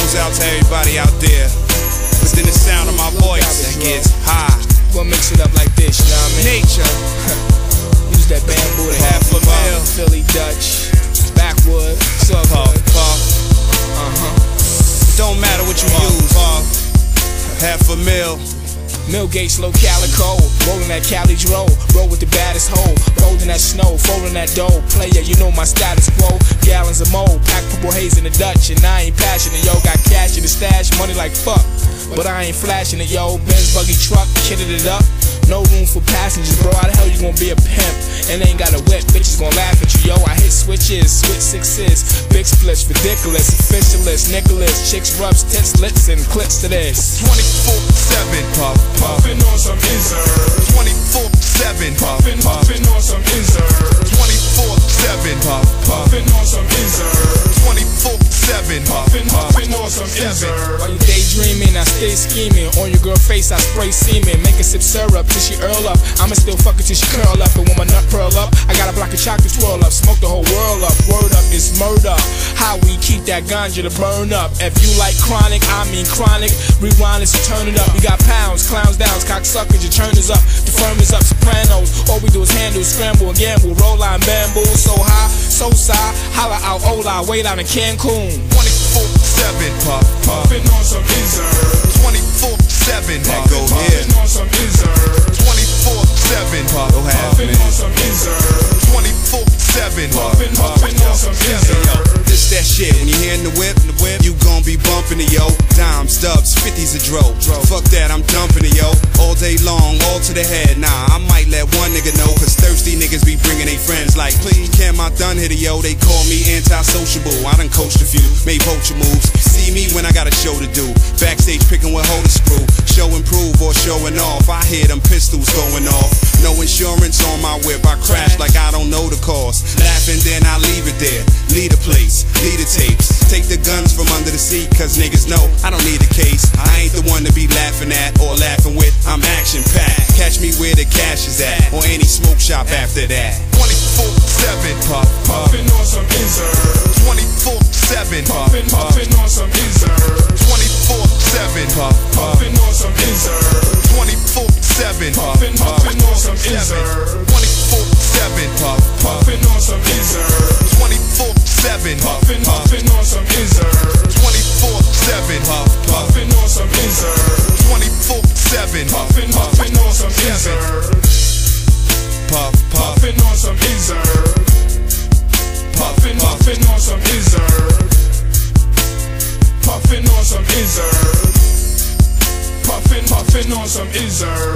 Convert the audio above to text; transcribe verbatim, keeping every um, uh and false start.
goes out to everybody out there. Within the sound of my voice that gets high. We'll mix it up like this, you know what I mean? Nature. Use that bamboo, that half a mil. Philly Dutch, backwood, sub Puff, puff. Uh-huh. Don't matter what you use. Puff. Half a mil. Millgate, slow calico, rolling that Cali dro, roll with the baddest hoe, rolling that snow, folding that dough, player, you know my status quo, gallons of mold, pack purple haze in the Dutch, and I ain't passionate, yo, got cash in the stash, money like fuck, but I ain't flashing it, yo, Benz buggy truck, kitted it up, no room for passengers, bro, how the hell you gonna be a pimp, and ain't got a whip, bitches gon' laugh at you, yo, I hit switches, switch sixes, big splits, ridiculous, officialist, Nicholas, chicks rubs, tits, lips, and clips to this, twenty-four seven, puff. Puffin' on some inserts. twenty-four seven, Puffin', puffin' on some inserts. twenty-four seven, puff, Puffin' on some inserts. twenty-four seven, Puffin', puffin' on some inserts. while you daydreaming, I stay scheming, on your girl face I spray semen, make her sip syrup till she earl up, I'ma still fuck her till she curl up, and when my nut pearl up, I got a block of chocolate twirl up, smoke the whole world up, word up, it's murder, how we keep that ganja to burn up, if you like chronic, I mean chronic, rewind it, so turn it up, we got pounds, clowns downs, cocksuckers, your turn is up, the firm is up, sopranos, all we do is handle, scramble and gamble, roll line bamboo, so high, so sigh, holla out, hola, way down in Cancun. twenty-four seven, puff, Puffin' on some inserts. twenty-four seven, that go here, Puffin' on some inserts. twenty-four seven, puff, go half Puffin' on some inserts. twenty-four seven, puff, Puffin', puffin' on some inserts. this that shit, when you hearin' the whip, the whip, you gon' be bumpin' it, yo, dimes, stubs, fifties a dro, fuck that, I'm dumping it, yo, all day long, all to the head, nah, I might let one nigga know, cause thirsty niggas be bringing they friends like, please, can't my done hit it, yo, they call me anti-sociable, I done coached a few, made poacher moves, see me when I got a show to do, backstage picking what hole to screw, show and prove or showing off, I hear them pistols going off, no insurance on my whip, I crash like I don't know the cost, laughing then I leave it there, leave the place, leave the tapes, take the guns from under the seat, cause niggas know I don't need a case, I ain't the one to be laughing at or laughing with, I'm action packed, catch me where the cash is at, or any smoke shop after that. twenty-four seven, puff, Puffin' on some inserts. twenty-four seven, Puffin', puffin' on some inserts. twenty-four seven, puff, Puffin' on some inserts. twenty-four seven, Puffin', puffin' on some inserts. twenty-four seven, puff, Puffin' on some inserts. twenty-four seven, Puffin', puffin' on some inserts. twenty-four seven, puff, Puffin' on some inserts. twenty-four seven, Puffin', puffin' on some inserts. puff, puff, Puffin' on some inserts. Puffin', puffin' on some inserts. Puffin' on some inserts. Puffin', puffin' on some inserts.